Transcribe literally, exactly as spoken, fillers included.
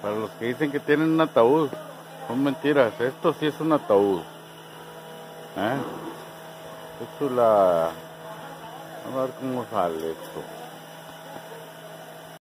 Para los que dicen que tienen un ataúd, son mentiras. Esto sí es un ataúd. ¿Eh? Esto es la... Vamos a ver cómo sale esto.